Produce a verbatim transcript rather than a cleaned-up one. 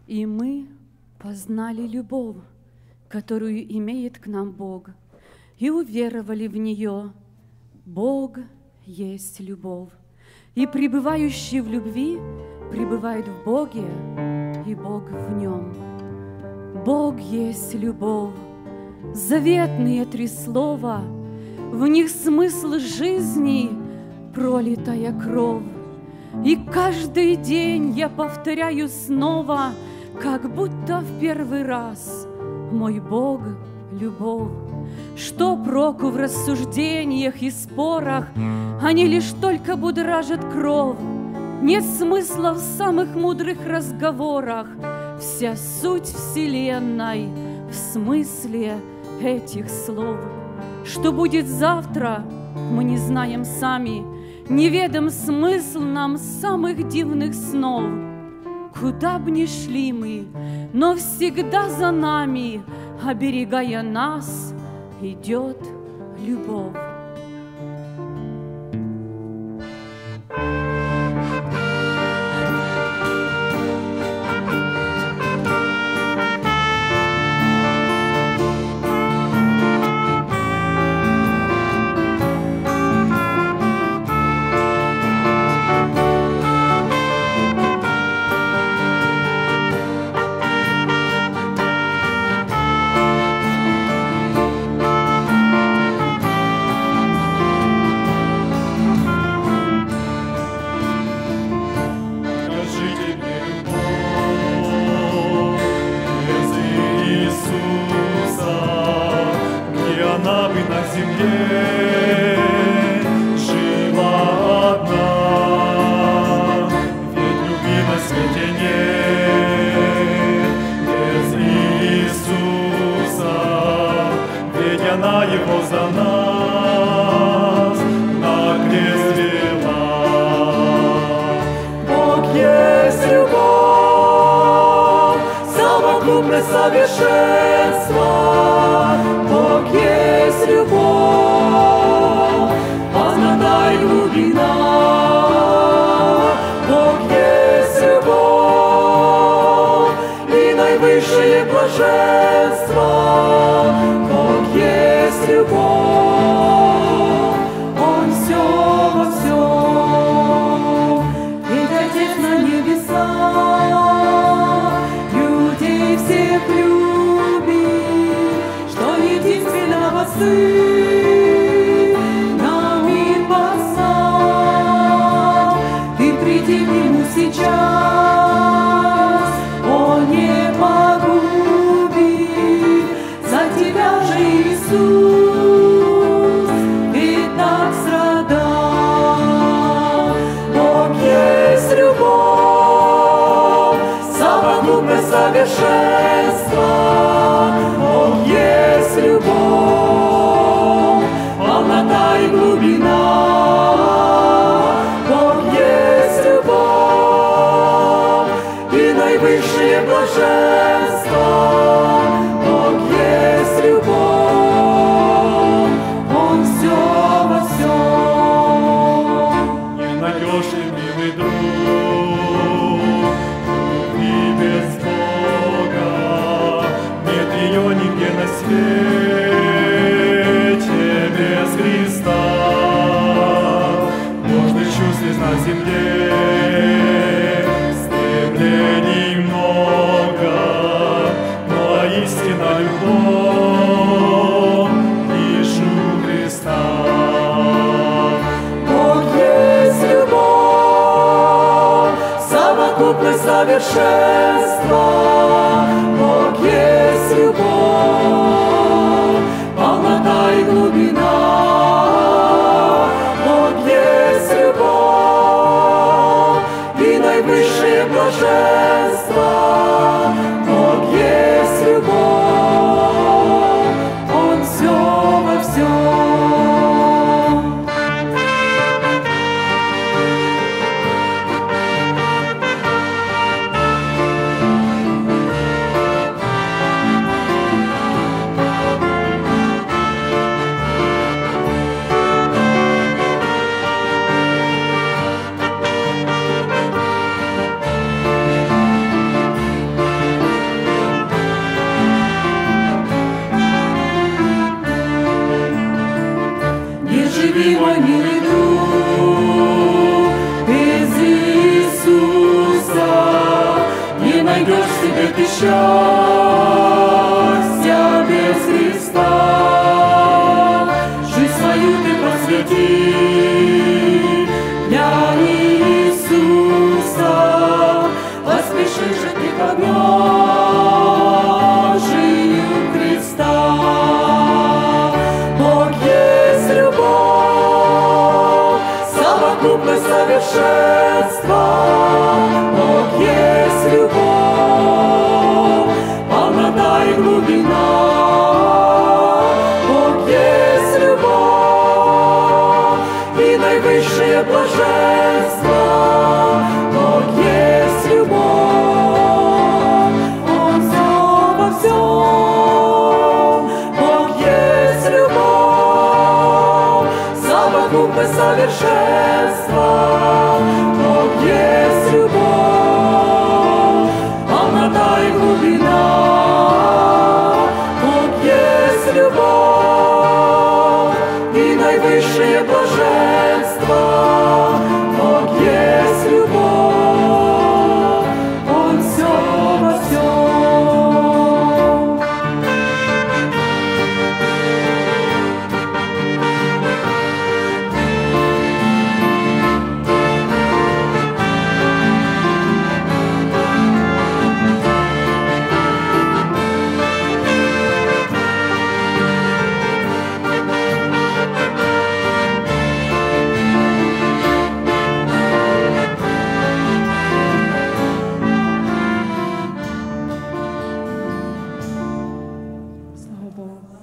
И мы познали любовь, которую имеет к нам Бог, и уверовали в нее. Бог есть любовь, и пребывающий в любви пребывает в Боге, и Бог в нем. Бог есть любовь. Заветные три слова, в них смысл жизни, пролитая кровь. И каждый день я повторяю снова, как будто в первый раз: мой Бог — любовь. Что проку в рассуждениях и спорах? Они лишь только будоражат кровь. Нет смысла в самых мудрых разговорах. Вся суть вселенной в смысле этих слов. Что будет завтра, мы не знаем сами. Неведом смысл нам самых дивных снов. Куда б ни шли мы, но всегда за нами, оберегая нас, идет любовь. Совершенство, Бог есть любовь, полнота и глубина. Бог есть любовь и наивысшее блаженство. Бог есть любовь, Он все во всем. Ведь Отец на небесах людей всех любит, что единственного Сына мир послал. Ты приди к Нему сейчас, Он не погубит, за тебя же Иисус ведь так страдал. Бог есть любовь, совокупное совершенство. Бог есть любовь, полнота и глубина. Бог есть любовь и наивысшее блаженство. Бог есть любовь, Он все во всем. Ненадежный милый друг, и без Бога нет ее нигде на свете. Без Христа ложных чувств здесь на земле, стремлений много, но истинна любовь лишь у Христа. Бог есть любовь, совокупность совершенства. Бог есть любовь, полнота и глубина. Бог есть любовь и наивысшее блаженство. Бог есть любовь, Он все во всем. счастья без Христа. Жизнь свою ты посвяти для Иисуса. Поспеши же ты к подножию Христа. Бог есть любовь, совокупность совершенства. Бог есть любовь, полнота и глубина. Бог есть любовь и наивысшее блаженство. Бог есть любовь, Он все во всем. Бог есть любовь, совокупность совершенства. Бог есть любовь, полнота и глубина. Бог есть любовь и наивысшее блаженство. Бог есть любовь, Он все во всем. Слава Богу.